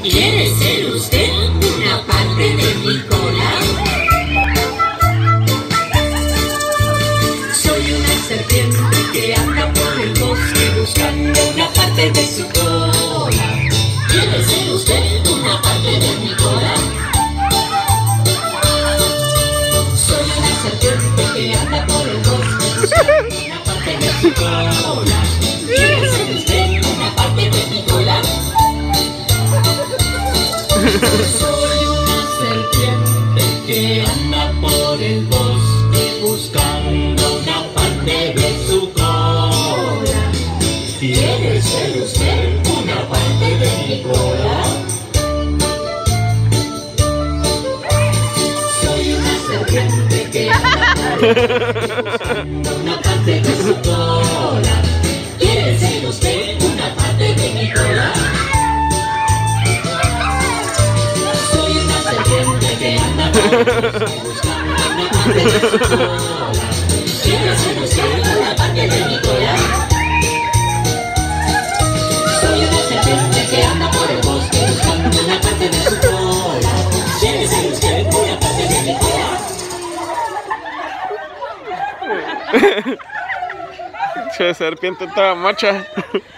¿Quiere ser usted una parte de mi cola? Soy una serpiente que anda por el bosque buscando una parte de su cola. ¿Quiere ser usted una parte de mi cola? Soy una serpiente que anda por el bosque buscando una parte de su cola. ¿Quiere ser usted una parte de mi cola? Soy una serpiente que anda por el bosque buscando una parte de su cola. ¿Quiere ser usted una parte de mi cola? Soy una serpiente que anda por el bosque buscando una parte de su cola. ¿Quiere ser usted una parte de mi cola? Que anda buscando una parte de su cola. ¿Quiere ser usted una parte de mi cola? Soy una serpiente que anda por el bosque buscando una parte de su cola. ¿Quiere ser usted una parte de mi cola? Che, serpiente toda macha.